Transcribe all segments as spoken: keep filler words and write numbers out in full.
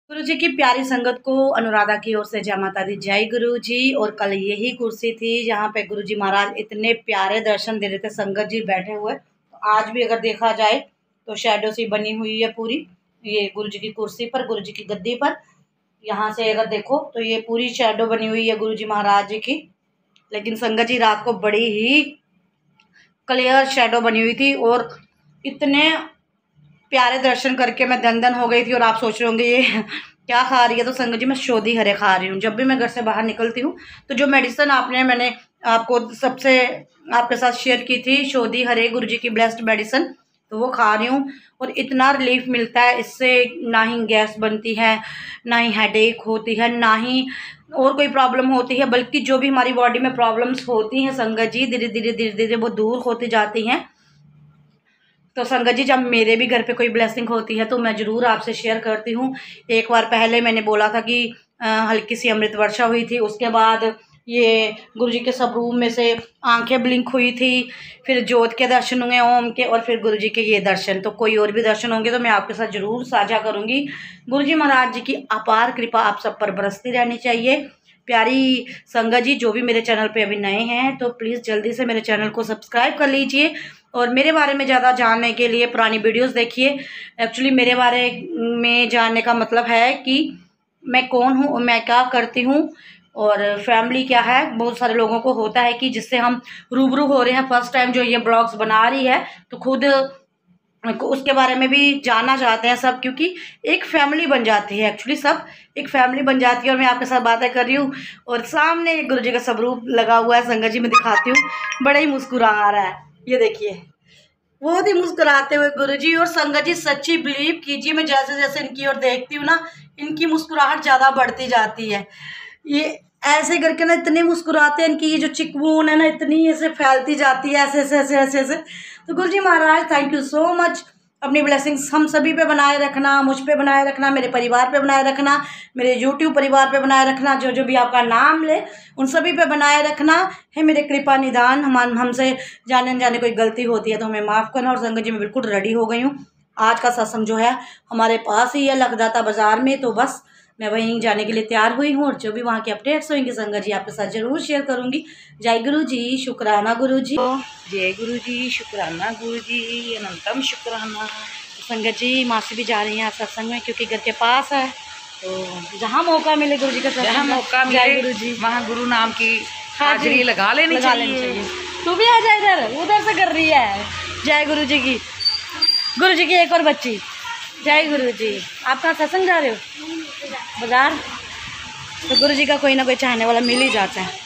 गुरु जी की प्यारी संगत को अनुराधा की ओर से जय माता दी। जय गुरु जी। और कल यही कुर्सी थी जहाँ पे गुरु जी महाराज इतने प्यारे दर्शन दे रहे थे, संगत जी बैठे हुए। तो आज भी अगर देखा जाए तो शैडो सी बनी हुई है पूरी, ये गुरु जी की कुर्सी पर, गुरु जी की गद्दी पर। यहाँ से अगर देखो तो ये पूरी शैडो बनी हुई है गुरु जी महाराज जी की। लेकिन संगत जी रात को बड़ी ही क्लियर शैडो बनी हुई थी और इतने प्यारे दर्शन करके मैं दन दन हो गई थी। और आप सोच रहे होंगे ये क्या खा रही है, तो संगत जी मैं शोधी हरे खा रही हूँ। जब भी मैं घर से बाहर निकलती हूँ तो जो मेडिसिन आपने मैंने आपको सबसे आपके साथ शेयर की थी, शोधी हरे गुरु जी की ब्लेस्ड मेडिसिन, तो वो खा रही हूँ। और इतना रिलीफ मिलता है इससे, ना ही गैस बनती है, ना ही हेडेक होती है, ना ही और कोई प्रॉब्लम होती है, बल्कि जो भी हमारी बॉडी में प्रॉब्लम्स होती हैं संगत जी धीरे धीरे धीरे धीरे वो दूर होती जाती हैं। तो संगत जी जब मेरे भी घर पे कोई ब्लेसिंग होती है तो मैं ज़रूर आपसे शेयर करती हूँ। एक बार पहले मैंने बोला था कि हल्की सी अमृत वर्षा हुई थी, उसके बाद ये गुरुजी के सब रूम में से आंखें ब्लिंक हुई थी, फिर जोत के दर्शन हुए ओम के, और फिर गुरुजी के ये दर्शन। तो कोई और भी दर्शन होंगे तो मैं आपके साथ ज़रूर साझा करूँगी। गुरुजी महाराज जी की अपार कृपा आप सब पर बरसती रहनी चाहिए। प्यारी संगत जी जो भी मेरे चैनल पे अभी नए हैं तो प्लीज़ जल्दी से मेरे चैनल को सब्सक्राइब कर लीजिए और मेरे बारे में ज़्यादा जानने के लिए पुरानी वीडियोस देखिए। एक्चुअली मेरे बारे में जानने का मतलब है कि मैं कौन हूँ, मैं क्या करती हूँ और फैमिली क्या है। बहुत सारे लोगों को होता है कि जिससे हम रूबरू हो रहे हैं फर्स्ट टाइम जो ये ब्लॉग्स बना रही है, तो खुद उसके बारे में भी जानना चाहते हैं सब, क्योंकि एक फैमिली बन जाती है। एक्चुअली सब एक फैमिली बन जाती है। और मैं आपके साथ बातें कर रही हूँ और सामने एक गुरु जी का स्वरूप लगा हुआ है, संगत जी मैं दिखाती हूँ, बड़ा ही मुस्कुरा रहा है। ये देखिए बहुत ही मुस्कुराते हुए गुरुजी। और संगत जी सच्ची बिलीव कीजिए, मैं जैसे जैसे इनकी ओर देखती हूँ ना, इनकी मुस्कुराहट ज़्यादा बढ़ती जाती है। ये ऐसे करके ना इतने मुस्कुराते हैं, इनकी ये जो चिकबोन है ना इतनी ऐसे फैलती जाती है, ऐसे ऐसे ऐसे ऐसे ऐसे। तो गुरुजी महाराज थैंक यू सो मच। अपनी ब्लेसिंग्स हम सभी पे बनाए रखना, मुझ पे बनाए रखना, मेरे परिवार पे बनाए रखना, मेरे यूट्यूब परिवार पे बनाए रखना, जो जो भी आपका नाम ले उन सभी पे बनाए रखना है। मेरे कृपा निदान, हम हमसे जाने न जाने कोई गलती होती है तो हमें माफ़ करना। और संगत जी मैं बिल्कुल रेडी हो गई हूँ। आज का सत्संग जो है हमारे पास ही है लखदाता बाज़ार में, तो बस मैं वहीं जाने के लिए तैयार हुई हूँ। और जो भी वहाँ की अपडेट्स होंगी संगत जी आपके साथ ज़रूर शेयर करूँगी। जय गुरु जी, शुक्राना गुरु जी। जय गुरु जी, शुक्राना गुरु जी, अनंतम शुक्राना। संगत जी मासी भी जा रही हैं सत्संग में, क्योंकि घर के पास है, तो जहाँ मौका मिले गुरु जी का सत्संग, जहाँ मौका मिले गुरु जी वहाँ गुरु नाम की हाजिरी लगा लेनी लगा लेनी चाहिए। तू भी आ जा इधर, उधर से कर रही है। जय गुरु जी की, गुरु जी की एक और बच्ची। जय गुरु जी। आप कहाँ सत्संग जा रहे हो? बाजार। तो गुरु जी का कोई ना कोई चाहने वाला मिल ही जाता है।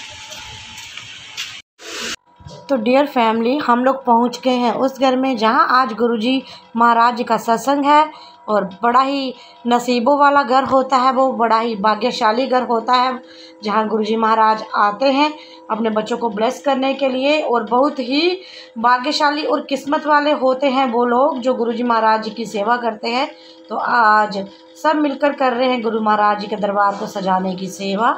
तो डियर फैमिली हम लोग पहुंच गए हैं उस घर में जहां आज गुरुजी महाराज जी का सत्संग है। और बड़ा ही नसीबों वाला घर होता है, वो बड़ा ही भाग्यशाली घर होता है जहां गुरुजी महाराज आते हैं अपने बच्चों को ब्लेस करने के लिए। और बहुत ही भाग्यशाली और किस्मत वाले होते हैं वो लोग जो गुरुजी महाराज जी की सेवा करते हैं। तो आज सब मिलकर कर रहे हैं गुरु महाराज जी के दरबार को सजाने की सेवा।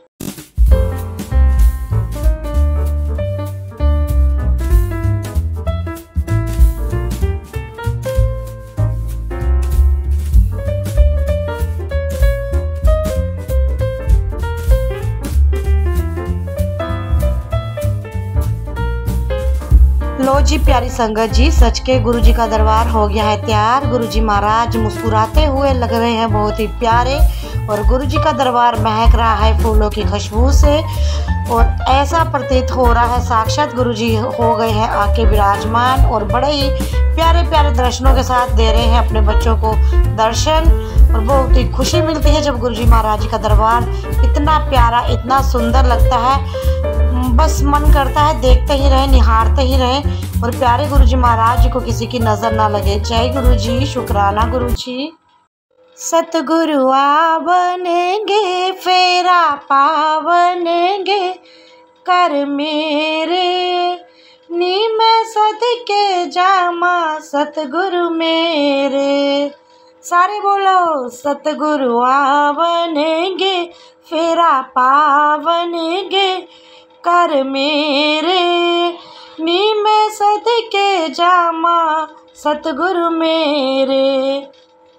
लो जी प्यारी संगत जी, सच के गुरु जी का दरबार हो गया है तैयार। गुरु जी महाराज मुस्कुराते हुए लग रहे हैं, बहुत ही प्यारे। और गुरु जी का दरबार महक रहा है फूलों की खुशबू से, और ऐसा प्रतीत हो रहा है साक्षात गुरु जी हो गए हैं आके विराजमान। और बड़े ही प्यारे प्यारे दर्शनों के साथ दे रहे हैं अपने बच्चों को दर्शन। और बहुत ही खुशी मिलती है जब गुरु जी महाराज जी का दरबार इतना प्यारा, इतना सुंदर लगता है, बस मन करता है देखते ही रहे, निहारते ही रहे। और प्यारे गुरु जी महाराज जी को किसी की नज़र ना लगे। जय गुरु जी, शुक्राना गुरु जी। सतगुरु आवनेंगे फेरा पावनेंगे कर मेरे, नी मैं सदके जामा सतगुरु मेरे। सारे बोलो सतगुरु आवनेंगे फेरा पावनेंगे कर मेरे, नी मैं सदके जामा सतगुरु मेरे।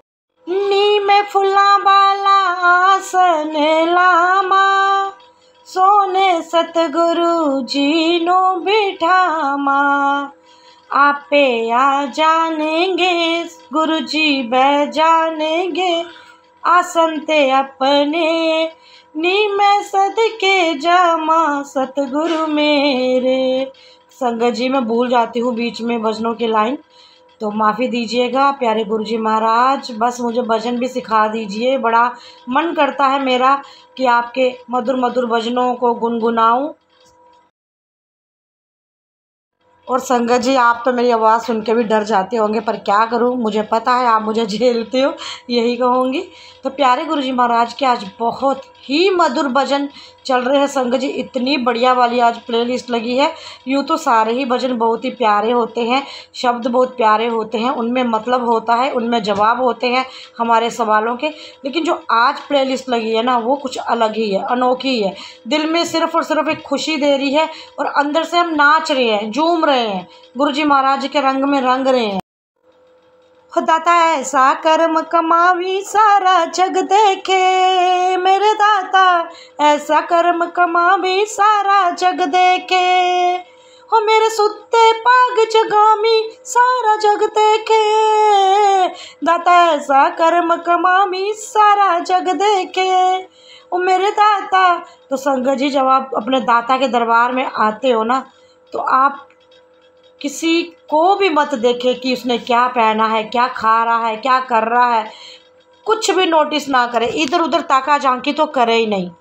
नी में फुला बाला आसन लामा, सोने सतगुरु जी नो बिठामा। आपे आ जानेंगे गुरु जी बह जानेंगे, आसन ते अपने नी मैं सदके जामा सतगुरु मेरे। संगत जी मैं भूल जाती हूँ बीच में भजनों की लाइन, तो माफ़ी दीजिएगा प्यारे गुरुजी महाराज। बस मुझे भजन भी सिखा दीजिए, बड़ा मन करता है मेरा कि आपके मधुर मधुर भजनों को गुनगुनाऊं। और संगत जी आप तो मेरी आवाज़ सुन के भी डर जाते होंगे, पर क्या करूं, मुझे पता है आप मुझे झेलते हो, यही कहूँगी। तो प्यारे गुरुजी महाराज के आज बहुत ही मधुर भजन चल रहे हैं संगत जी। इतनी बढ़िया वाली आज प्लेलिस्ट लगी है। यूँ तो सारे ही भजन बहुत ही प्यारे होते हैं, शब्द बहुत प्यारे होते हैं, उनमें मतलब होता है, उनमें जवाब होते हैं हमारे सवालों के। लेकिन जो आज प्लेलिस्ट लगी है ना, वो कुछ अलग ही है, अनोखी है। दिल में सिर्फ और सिर्फ एक खुशी दे रही है और अंदर से हम नाच रहे हैं, झूम रहे हैं, गुरुजी महाराज के रंग में रंग रहे हैं। हो दाता ऐसा कर्म कमावी सारा जग देखे, मेरे दाता ऐसा कर्म कमावी सारा जग देखे। हो मेरे सुत्ते पाग जगामी सारा जग देखे, दाता ऐसा कर्म कमावी सारा जग देखे। ओ मेरे दाता। तो संगत जी जब आप अपने दाता के दरबार में आते हो ना, तो आप किसी को भी मत देखे कि उसने क्या पहना है, क्या खा रहा है, क्या कर रहा है, कुछ भी नोटिस ना करे, इधर उधर ताका झांकी तो करे ही नहीं।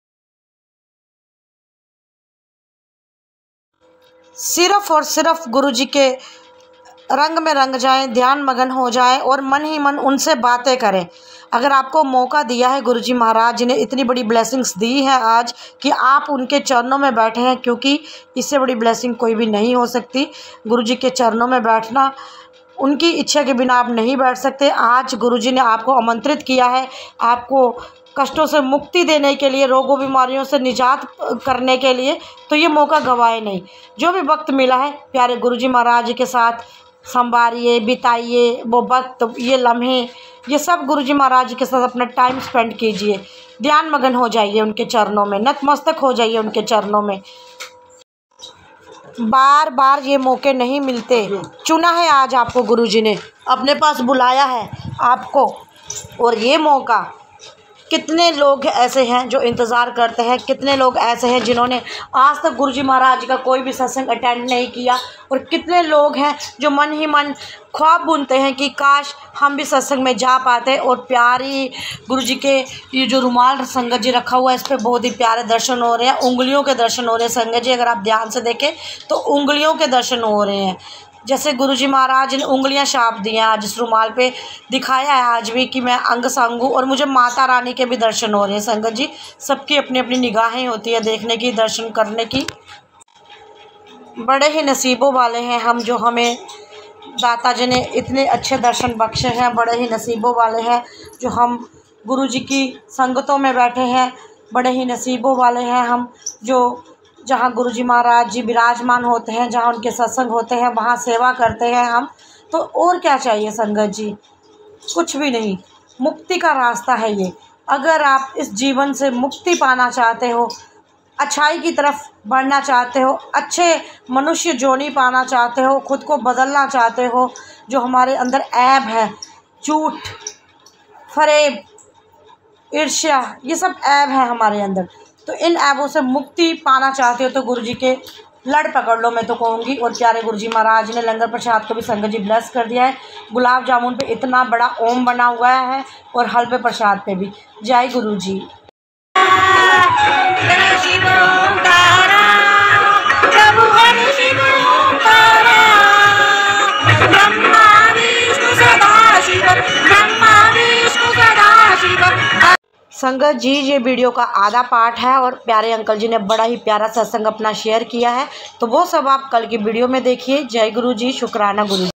सिर्फ और सिर्फ गुरुजी के रंग में रंग जाएं, ध्यान मगन हो जाएं और मन ही मन उनसे बातें करें। अगर आपको मौका दिया है गुरुजी महाराज जी ने, इतनी बड़ी ब्लेसिंग्स दी है आज कि आप उनके चरणों में बैठे हैं, क्योंकि इससे बड़ी ब्लेसिंग कोई भी नहीं हो सकती। गुरुजी के चरणों में बैठना, उनकी इच्छा के बिना आप नहीं बैठ सकते। आज गुरुजी ने आपको आमंत्रित किया है, आपको कष्टों से मुक्ति देने के लिए, रोगों बीमारियों से निजात करने के लिए, तो ये मौका गंवाए नहीं। जो भी वक्त मिला है प्यारे गुरुजी महाराज के साथ संवारिए, बिताइए वो वक्त, ये लम्हे, ये सब गुरुजी महाराज के साथ अपना टाइम स्पेंड कीजिए। ध्यान मगन हो जाइए उनके चरणों में, नतमस्तक हो जाइए उनके चरणों में। बार बार ये मौके नहीं मिलते, चुना है आज आपको गुरुजी ने, अपने पास बुलाया है आपको। और ये मौका कितने लोग ऐसे हैं जो इंतज़ार करते हैं, कितने लोग ऐसे हैं जिन्होंने आज तक गुरुजी महाराज का कोई भी सत्संग अटेंड नहीं किया, और कितने लोग हैं जो मन ही मन ख्वाब बुनते हैं कि काश हम भी सत्संग में जा पाते। और प्यारी गुरुजी के ये जो रुमाल संगत जी रखा हुआ है, इस पर बहुत ही प्यारे दर्शन हो रहे हैं, उंगलियों के दर्शन हो रहे हैं संगत जी। अगर आप ध्यान से देखें तो उंगलियों के दर्शन हो रहे हैं, जैसे गुरुजी महाराज ने उंगलियां छाप दी हैं आज इस रुमाल पे, दिखाया है आज भी कि मैं अंग संग हूँ। और मुझे माता रानी के भी दर्शन हो रहे हैं संगत जी। सबकी अपनी अपनी निगाहें होती है देखने की, दर्शन करने की। बड़े ही नसीबों वाले हैं हम जो हमें दाता जी ने इतने अच्छे दर्शन बख्शे हैं। बड़े ही नसीबों वाले हैं जो हम गुरुजी की संगतों में बैठे हैं। बड़े ही नसीबों वाले हैं हम जो जहाँ गुरुजी महाराज जी विराजमान होते हैं, जहाँ उनके सत्संग होते हैं, वहाँ सेवा करते हैं हम। तो और क्या चाहिए संगत जी, कुछ भी नहीं। मुक्ति का रास्ता है ये। अगर आप इस जीवन से मुक्ति पाना चाहते हो, अच्छाई की तरफ बढ़ना चाहते हो, अच्छे मनुष्य जोनी पाना चाहते हो, खुद को बदलना चाहते हो, जो हमारे अंदर ऐब है, झूठ, फरेब, ईर्ष्या, ये सब ऐब है हमारे अंदर, तो इन ऐबों से मुक्ति पाना चाहते हो तो गुरुजी के लड़ पकड़ लो, मैं तो कहूँगी। और प्यारे गुरुजी महाराज ने लंगर प्रसाद को भी संगत जी ब्लेस कर दिया है। गुलाब जामुन पे इतना बड़ा ओम बना हुआ है और हलवे प्रसाद पे भी। जय गुरुजी। संगत जी ये वीडियो का आधा पार्ट है और प्यारे अंकल जी ने बड़ा ही प्यारा सत्संग अपना शेयर किया है, तो वो सब आप कल की वीडियो में देखिए। जय गुरु जी, शुक्राना गुरु जी।